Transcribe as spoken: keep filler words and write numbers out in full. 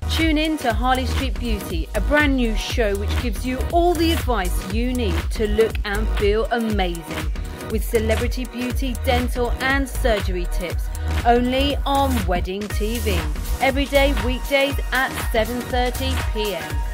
Tune in to Harley Street Beauty, a brand new show which gives you all the advice you need to look and feel amazing, with celebrity beauty, dental and surgery tips, only on Wedding T V. Every day, weekdays at seven thirty p m.